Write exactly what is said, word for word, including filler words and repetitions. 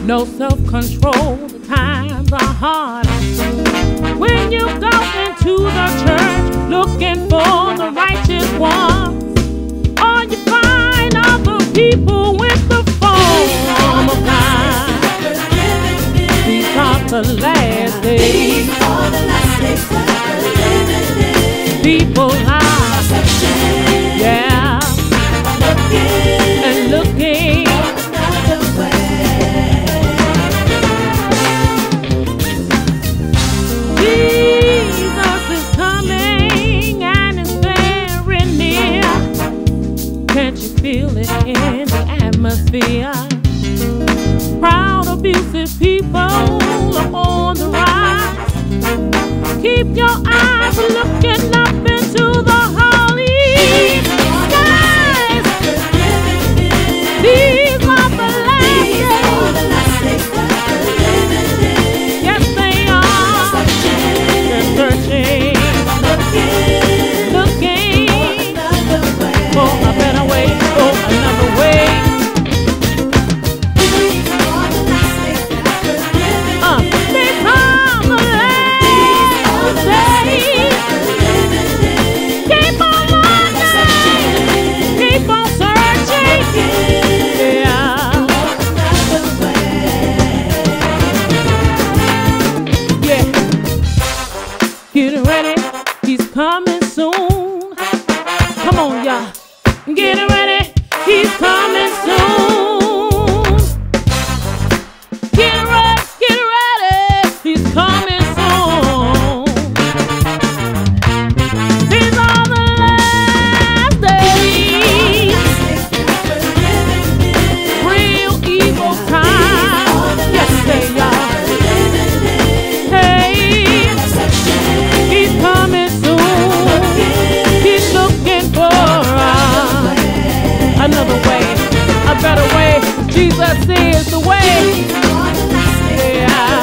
no self-control, the times are hard. When you go into the church looking for the righteous ones, or you find other people with the form of God. These are the last days. These are the last days that we're living in. People are searching, yeah, looking and looking another way. Jesus is coming and is very near. Can't you feel it in the atmosphere? Proud, abusive people are on the rise. Keep your eyes looking up into the holy skies. These are the last days. Yes, they are. They're searching, looking for a better way, for another way. Uh, these are the last days. Keep on looking, keep on searching. Yeah, yeah. Get ready, he's coming soon. Come on, y'all. Get ready, he's coming soon. Get ready, get ready, he's coming soon. These are the last days. Real evil times. Yes, they are. Hey, he's coming soon. He's looking for uh, another way, a better way. Jesus is the way. Yeah.